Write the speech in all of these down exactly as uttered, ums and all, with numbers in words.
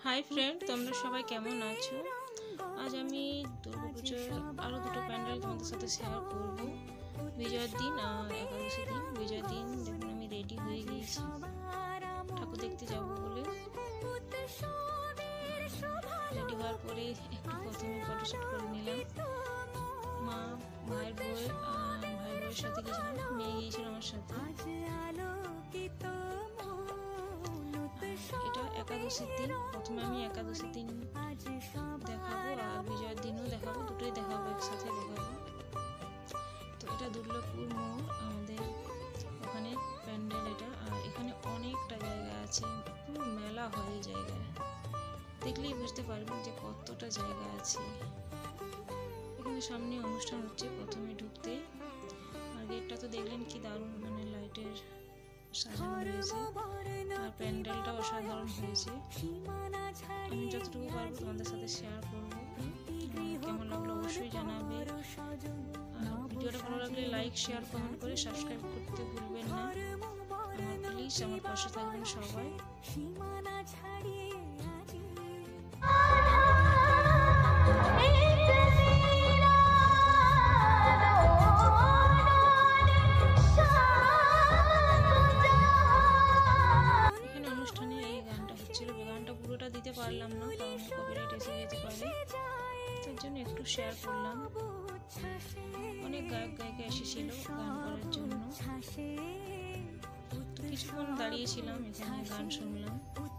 Hi friend, তোমরা সবাই কেমন আছো? আজ আমি দুর্গাপুজোর আরও দুটো প্যান্ডেল তোমাদের সাথে শেয়ার করব। বিজয়ের দিন আর একাদশী দিন। বিজয়ের দিন দেখুন আমি রেডি হয়ে গিয়েছি ঠাকুর দেখতে যাব বলে। রেডি হওয়ার পরে একটু প্রথমে ফটোশ্যুট করে নিলাম। মা, ভাইয়ের বই, ভাই বউয়ের সাথে গিয়েছিলাম, মেয়ে গিয়েছিল আমার সাথে। এটা একাদশীর দিন। প্রথমে আমি একাদশীর দিন দেখাবো আর বিজয়ের দিনও দেখাবো, দুটোই দেখাবো, একসাথে দেখাবো। তো এটা দুর্গাপুর মোড়, আমাদের ওখানে প্যান্ডেল এটা। আর এখানে অনেকটা জায়গা আছে, পুরো মেলা হয় এই জায়গায়। দেখলেই বুঝতে পারবেন যে কতটা জায়গা আছে। এখানে সামনে অনুষ্ঠান হচ্ছে প্রথমে ঢুকতে। আর গেটটা তো দেখলেন কি দারুণ, মানে লাইটের সাজানো হয়েছে আর প্যান্ডেলটা অসাধারণ হয়েছে। আমি যতটুকু পারবো তোমাদের সাথে শেয়ার করবো। কেমন লাগলো অবশ্যই জানাবে। আর ভিডিওটা ভালো লাগলে লাইক, শেয়ার, কমেন্ট করে সাবস্ক্রাইব করতে ভুলবেন না। আমার প্লিজ আমার পাশে থাকবেন সবাই। দিতে পারলাম না, কারণ কপিরাইট এসে যেতে পারে, তার জন্য একটু শেয়ার করলাম। অনেক গায়ক গায়িকা এসেছিল গান করার জন্য, তো কিছুক্ষণ দাঁড়িয়েছিলাম, এখানে গান শুনলাম।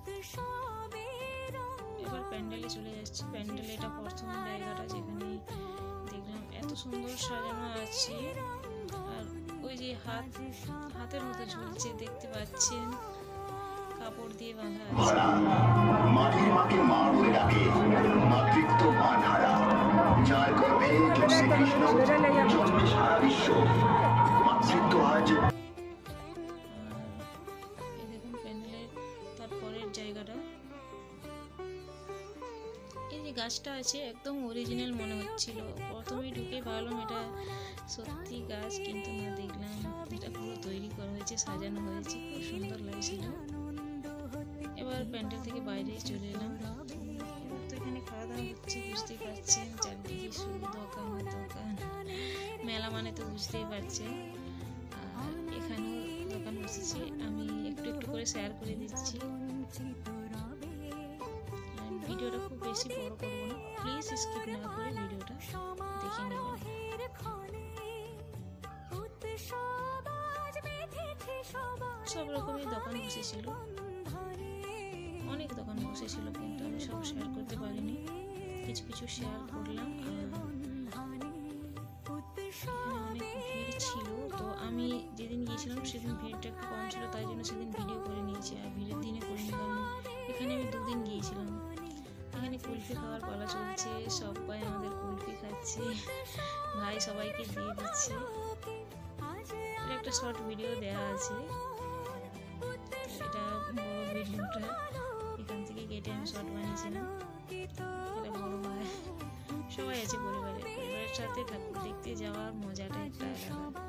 এবার প্যান্ডেলে চলে যাচ্ছি। প্যান্ডেলে এটা প্রথম জায়গাটা যেখানে দেখলাম এত সুন্দর সাজানো আছে। আর ওই যে হাত হাতের মতো ঝুলছে, দেখতে পাচ্ছেন, কাপড় দিয়ে বাঁধা আছে। মাটির মাকে মা বলে ডাকে, মাতৃত্ব মানহারা, যার গর্ভে শ্রীকৃষ্ণ জন্মে সারা বিশ্ব। মাতৃত্ব আজ। এই দেখুন প্যান্ডেলের তারপরের জায়গাটা, এই যে গাছটা আছে একদম অরিজিনাল মনে হচ্ছিল। প্রথমে ঢুকে ভাবলাম এটা সত্যি গাছ, কিন্তু না, দেখলাম এটা পুরো তৈরি করা হয়েছে, সাজানো হয়েছে, খুব সুন্দর লাগছিল। এবার প্যান্ডেল থেকে বাইরে চলে এলাম। এবার তো এখানে খাওয়া দাওয়া হচ্ছে, বুঝতেই পারছেন, চারদিকে শুধু দোকান আর দোকান। মেলা মানে তো বুঝতেই পারছেন। আর এখানেও দোকান বসেছে, আমি একটু একটু করে শেয়ার করে দিচ্ছি। ভিডিওটা খুব বেশি বড় করবো না, প্লিজ স্কিপ না করে ভিডিওটা দেখে নেবেন। সব রকমের দোকান বসেছিল, অনেক দোকান বসেছিল, কিন্তু আমি সব শেয়ার করতে পারিনি, কিছু কিছু শেয়ার করলাম। অনেক ভিড় ছিল, তো আমি যেদিন গিয়েছিলাম সেদিন ভিড়টা একটু কম ছিল, তাই জন্য সেদিন ভিডিও করে নিয়েছি। আর ভিড়ের দিনে করিনি, কারণ এখানে আমি দুদিন গিয়েছিলাম। এখানে কুলফি খাওয়ার পালা চলছে, সবাই আমাদের কুলফি খাচ্ছে, ভাই সবাইকে দিয়ে দিচ্ছে। এটা একটা শর্ট ভিডিও দেওয়া আছে, এটা বড় ভিডিওটা এখান থেকে কেটে আমি শর্ট বানিয়েছিলাম। এটা বড় ভাই সবাই আছে পরিবারে, পরিবারের সাথে ঠাকুর দেখতে যাওয়ার মজাটা একটা আলাদা।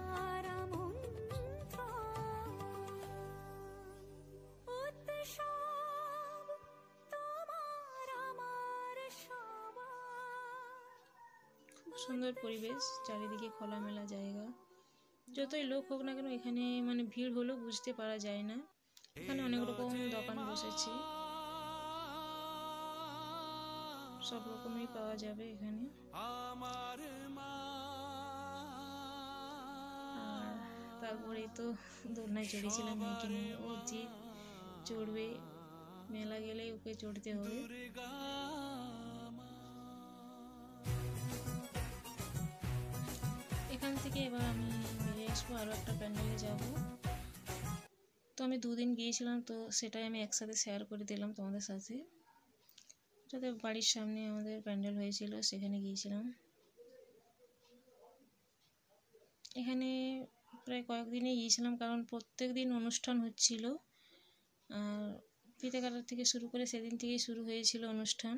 খুব সুন্দর পরিবেশ, চারিদিকে খোলামেলা জায়গা। যতই লোক হোক না কেন এখানে মানে ভিড় হলেও বুঝতে পারা যায় না। এখানে অনেক রকম দোকান বসেছে, সব রকমই পাওয়া যাবে এখানে। আর তারপরে তো দোলনায় চড়েছিলাম মেয়েকে নিয়ে। ও যে চড়বে, মেলা গেলে ওকে চড়তে হবে। এখান থেকে এবার আমি বেরিয়ে আসবো, আরও একটা প্যান্ডেলে যাব। তো আমি দুদিন গিয়েছিলাম, তো সেটাই আমি একসাথে শেয়ার করে দিলাম তোমাদের সাথে। যাতে বাড়ির সামনে আমাদের প্যান্ডেল হয়েছিল, সেখানে গিয়েছিলাম। এখানে প্রায় কয়েকদিনে গিয়েছিলাম, কারণ প্রত্যেক দিন অনুষ্ঠান হচ্ছিল। আর ফিতে কাটার থেকে শুরু করে সেদিন থেকেই শুরু হয়েছিল অনুষ্ঠান।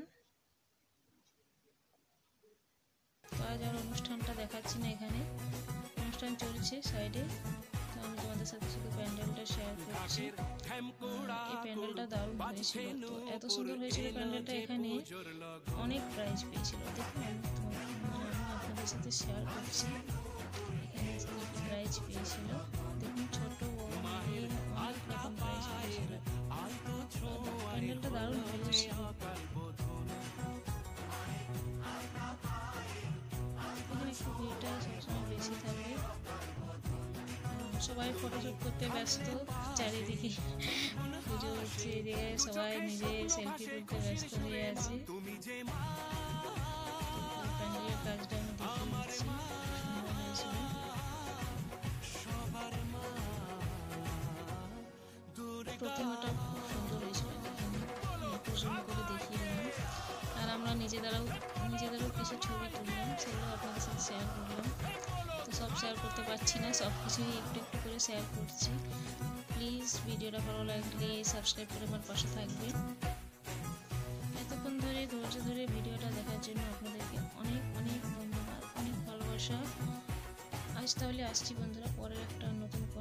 তো আজ আর অনুষ্ঠানটা দেখাচ্ছি না, এখানে অনুষ্ঠান চলছে সাইডে, তো আমি তোমাদের সাথে শুধু প্যান্ডেলটা শেয়ার করছি। এই প্যান্ডেলটা দারুণ হয়েছিল, তো এত সুন্দর হয়েছিল প্যান্ডেলটা, এখানে অনেক প্রাইজ পেয়েছিল। দেখুন আমি তোমাদের মানে আমি আপনাদের সাথে শেয়ার করছি, এখানে প্রাইজ পেয়েছিল। দেখুন ছোট বড় মিলিয়ে অনেক রকম প্রাইজ পেয়েছিল। প্যান্ডেলটা দারুণ ভালো ছিল। এখানে একটু ভিড়টা সবসময় বেশি থাকে, সবাই ফটোশ্যুট করতে ব্যস্ত, চারিদিকে পুজো হচ্ছে, এদিকে সবাই নিজে সেলফি তুলতে ব্যস্ত হয়ে আছে। প্যান্ডেলের কাজটা আমি দেখিয়ে দিচ্ছি, সুন্দর হয়েছিল। প্রতিমাটা খুব সুন্দর হয়েছিল, একটু জুম করে দেখিয়ে দিলাম। আর আমরা নিজেদেরাও নিজেদেরও কিছু ছবি তুললাম, সেগুলো আপনাদের সাথে শেয়ার করলাম। তো সব শেয়ার করতে পারছি না, সব কিছুই একটু একটু করে শেয়ার করছি। প্লিজ ভিডিওটা ভালো লাগলে সাবস্ক্রাইব করে আমার পাশে থাকবেন। এতক্ষণ ধরে ধৈর্য ধরে ভিডিওটা দেখার জন্য আপনাদেরকে অনেক অনেক ধন্যবাদ, অনেক ভালোবাসা। আজ তাহলে আসছি বন্ধুরা, পরের একটা নতুন